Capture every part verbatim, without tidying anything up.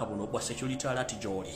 bwakabaka buno bwa security alert gy'oli.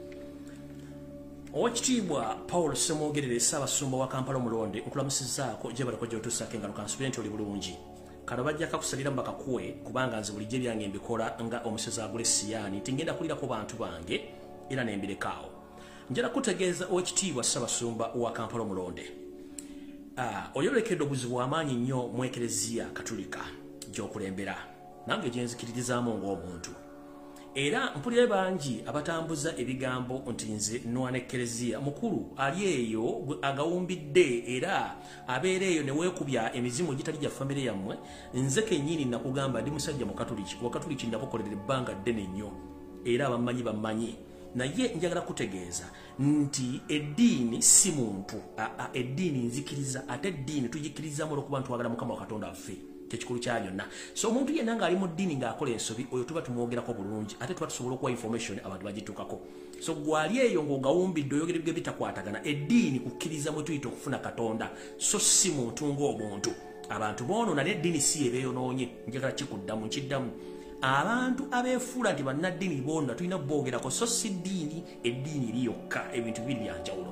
Oweekitiibwa Paul Ssemogerere Ssaabasumba wa Kampala Omulonde nkulamusizaako gye baliko gy'otuusako engalo kansubirenti oli bulungi. Kano bajja kakusalira mbakakuwe kubanga nze bulijjo ebyange mbikola nga omusezi agula siyaani nti ngenda kulirako bantu bange era ne mbirekawo. Njala kutegeeza Oweekitiibwa Ssaabasumba wa Kampala Omulonde. Ah, oyolekedde obuzibu amaanyi nnyo mu Eklezia Katulika gy'okulembera. Nange gye nzikiririzaamu ng'omuntu. Era mpulire bangi abatambuza ebigambo nti nze nwana Eklezia mukulu ali eyo agawumbidde era abeera eyo ne weekubya emizimu gitali gya famire yammwe. Nze kennyini nakugamba ndi musajja mu Katuliki. Wa Katuliki ndakukolera ebbanga ddene nnyo era abamanyi bamanyi. Naye njagala kutegeeza nti eddiini si muntu. Aa, eddiini nzikiriza ate eddiini tugikirizamu olw'okuba ntwagala Mukama wa Katonda waffe. Kyekikulu kya byonna. So omuntu yenna ng'ali mu ddiini ng'akola ensobi oyo tuba tumwogerako bulungi ate tuba tusobola okuwa information abantu bagituukako. So gwali eyo ng'ogawumbidde oyogera ebyo bitakwatagana. Eddiini kukkiriza mwe tuyita okufuna Katonda so si muntu ng'omuntu. Abantu boonoona n'eddiini si ebeeyonoonye. Njagala kikuddamu nkiddamu. Abantu abeefuula nti bannaddiini boonna tulina boogerako so si ddiini, eddiini eri yokka ebintu bibiri bya njawulo.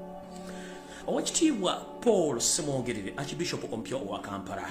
Oweekitiibwa Paul Ssemogerere Archbishop ompya owa Kampala.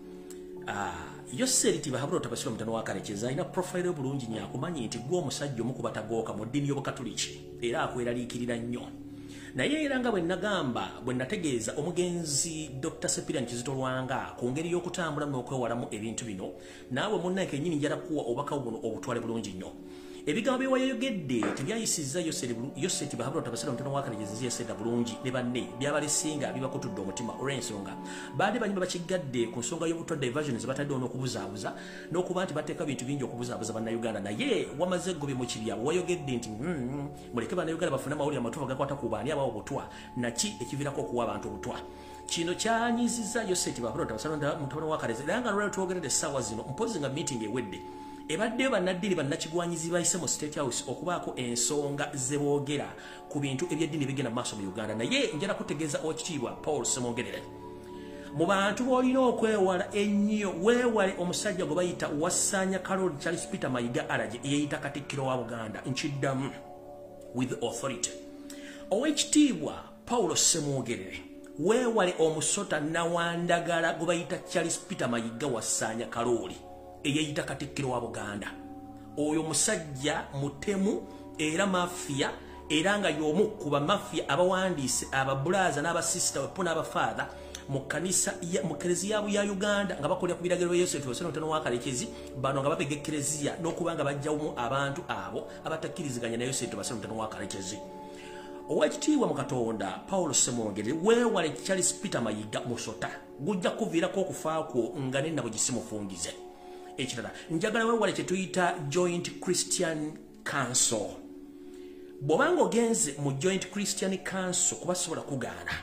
Ah, yosse eritiibwa habula otabasira omutano wa Kalekeza alina profile obulungi nnyo akumanyi nti gwe omusajja omu ku batagooka mu ddiini y'Obukatuliki era akweraliikirira nnyo. Naye era nga bwe nagamba bwe nategeeza omugenzi Doctor Sepirian Kizito Lwanga ku ngeri y'okutambula n'okwewalamu ebintu bino naawe munnange kennyini njala kuwa obubaka buno obutwale bulungi nnyo. Ebigambo bye wayogedde tebyayisizza Yoseti Bahabula otabasira omutano wa Kalekeza yaseta bulungi ne banne byabalesinga bibakutudde omutima olw'ensonga baadde banyuma bakigadde ku nsonga y'obutwa diversion ze batadde n'okubuzaabuza n'okuba nti bateeka bintu bingi okubuzaabuza bannayuganda. Naye wamaze gobye mu kibya wayogedde nti mm, muleke bannayuganda bafune amawulire amatuufu agakwata ku baani abawo obutwa naki ekiviirako okuwa abantu obutwa. Kino kyanyiizizza Yoseti Bahabula otabasira omutano wa Kalekeza era nga lwali twogeredde essaawa zino mpozi nga meeting ewedde. Ebadde bannaddiini bannakigwanyizi bayise mu State House okubaako ensonga ze boogera ku bintu ebyeddiini bigenda mu maaso mu Uganda. Naye njala kutegeeza Oweekitiibwa Paul Ssemogerere mu bantu b'olina okwewala ennyo weewale omusajja gwe bayita Wasanya Karoli Charles Peter Mayiga Alage eyeyita Katikkiro wa Buganda nkiddamu with authority. Oweekitiibwa Paul Ssemogerere weewale omusota Nawandagala gwe bayita Charles Peter Mayiga Wasanya Karoli eyeyita Katikkiro wa Buganda. Oyo musajja mutemu era mafia era nga y'omu ku bamafia abawandiise ababulaza n'abasista wepo n'abafaatha mu kanisa mu Eklezia ya Uganda nga bakolera ku biragiro Yesu etwoseno ntano wa Kalekezi bano nga babega Eklezia n'okuba nga bajjamu abantu abo abatakkiriziganya na Yesu etwoseno ntano wa Kalekezi. Oweekitiibwa mu Katonda Paul Ssemogerere weewale Charles Peter Mayiga musota gujja kuviirako okufaako nga ne nabo gisimufungize. Ekirala njagala weewale kye tuyita Joint Christian Council. Bw'obanga ogenze mu Joint Christian Council kubasobola kugaana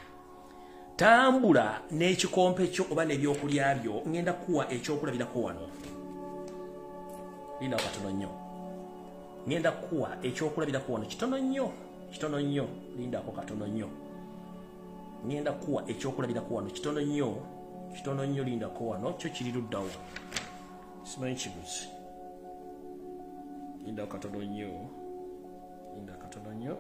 tambula n'ekikompe kyo oba n'ebyokulya byo ngenda kuwa ekyokulabirako wano. Linda katono nnyo. Ngenda kuwa ekyokulabirako wano kitono nnyo kitono nnyo lindako katono nnyo. Ngenda kuwa ekyokulabirako wano kitono nnyo kitono nnyo lindako wano kyo kiri luddawo. Simanyi kibuzi. Linda katono nnyo. Linda katono nnyo.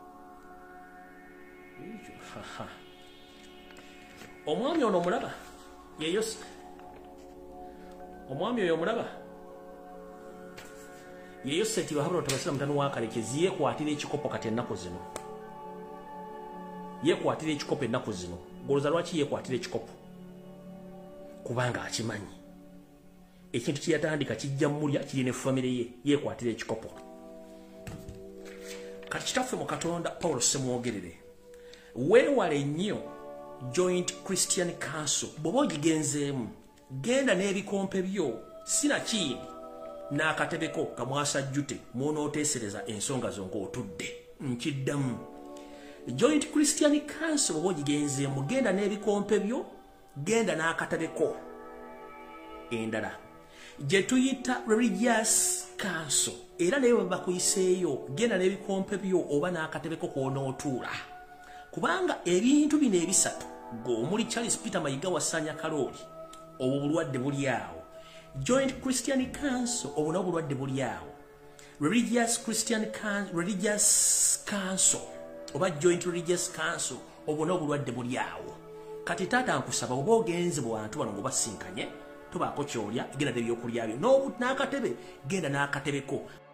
Haha. Omwami ono omulaba yeyo omwami oyo omulaba yeyo Seti Bahabula otabasira mutano wa Kalekezi yekwatira ekikopo kati ennaku zino. Yekwatira ekikopo ennaku zino. Goloza lwaki yekwatira ekikopo? Kubanga akimanyi ekintu kyeyatandika kijja mulya kiri ne famire ye yekwatira ekikopo. Kati kitaffe mu Katonda Paul Ssemogerere weewale nnyo Joint Christian Council bw'oba ogigenzeemu genda n'ebikompe byo sinakindi n'akatebeko kamwasajjute mw'onooteesereza ensonga zo ng'otudde nkiddamu. Joint Christian Council bw'oba ogigenzeemu genda n'ebikompe byo genda n'akatebeko. Endala gye tuyita Religious Council era naye bwe bakuyiseeyo genda n'ebikompe byo oba n'akatebeko kw'onootuula kubanga ebintu bino ebisatu ng'omuli Charles Peter Mayiga Wasanya Karoli obwo bulwadde buli awo. Joint Christian Council obwo nabwo bulwadde buli awo. religious Christian can, religious council oba joint religious council obona obulwadde buli awo kati taata nkusaba oba ogenze bwantu bano ngo basinkanye tobaako kyolya genda ebyokulya byo n'akatebe genda n'akatebeko